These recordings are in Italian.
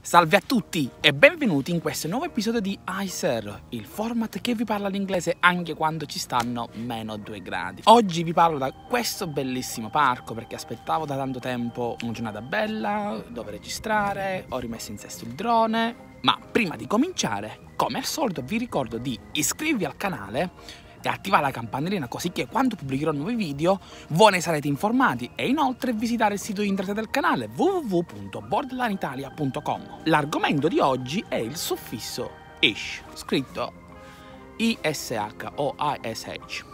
Salve a tutti e benvenuti in questo nuovo episodio di iSir, il format che vi parla l'inglese anche quando ci stanno meno 2 gradi. Oggi vi parlo da questo bellissimo parco perché aspettavo da tanto tempo una giornata bella dove registrare, ho rimesso in sesto il drone. Ma prima di cominciare, come al solito vi ricordo di iscrivervi al canale e attivare la campanellina così che quando pubblicherò nuovi video voi ne sarete informati, e inoltre visitare il sito internet del canale www.borderlineitalia.com. L'argomento di oggi è il suffisso ish, scritto ish o ish.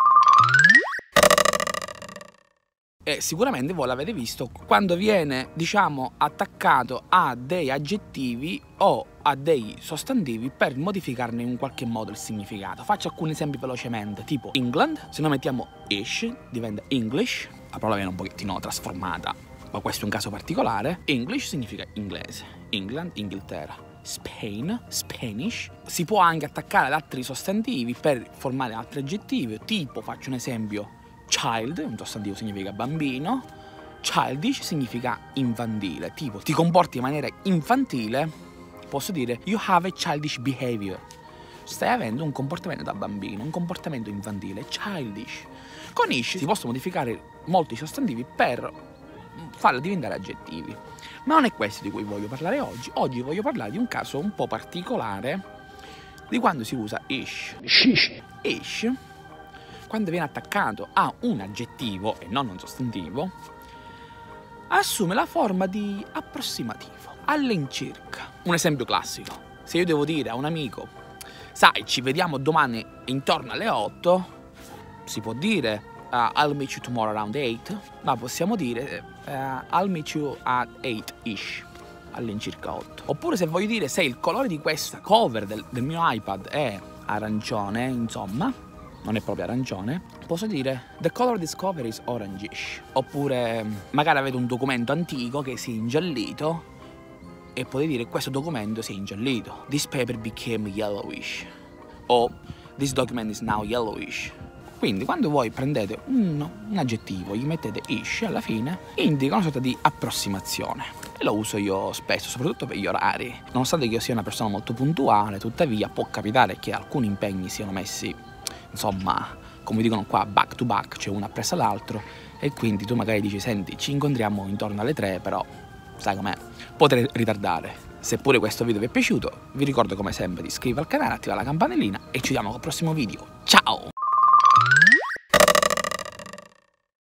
E sicuramente voi l'avete visto quando viene, diciamo, attaccato a dei aggettivi o a dei sostantivi per modificarne in qualche modo il significato. Faccio alcuni esempi velocemente, tipo England, se noi mettiamo ish diventa English, la parola viene un pochettino trasformata, ma questo è un caso particolare. English significa inglese, England, Inghilterra. Spain, Spanish. Si può anche attaccare ad altri sostantivi per formare altri aggettivi, tipo, faccio un esempio, child, un sostantivo significa bambino, childish significa infantile, tipo ti comporti in maniera infantile, posso dire you have a childish behavior, stai avendo un comportamento da bambino, un comportamento infantile, childish. Con ish si possono modificare molti sostantivi per farli diventare aggettivi, ma non è questo di cui voglio parlare oggi. Oggi voglio parlare di un caso un po' particolare di quando si usa ish. Ish, quando viene attaccato a un aggettivo e non un sostantivo, assume la forma di approssimativo, all'incirca. Un esempio classico: se io devo dire a un amico, sai, ci vediamo domani intorno alle 8, si può dire I'll meet you tomorrow around 8, ma possiamo dire I'll meet you at 8-ish, all'incirca 8. Oppure se voglio dire se il colore di questa cover del mio iPad è arancione, insomma, non è proprio arancione, posso dire the color of this cover is orangish. Oppure magari avete un documento antico che si è ingiallito e potete dire questo documento si è ingiallito, this paper became yellowish, o this document is now yellowish. Quindi quando voi prendete un aggettivo, gli mettete ish, alla fine indica una sorta di approssimazione. E lo uso io spesso, soprattutto per gli orari. Nonostante io sia una persona molto puntuale, tuttavia può capitare che alcuni impegni siano messi, insomma, come dicono qua, back to back, cioè uno appresso all'altro, e quindi tu magari dici, senti, ci incontriamo intorno alle 3, però sai com'è, potrei ritardare. Se pure questo video vi è piaciuto, vi ricordo come sempre di iscrivervi al canale, attivare la campanellina e ci vediamo al prossimo video. Ciao!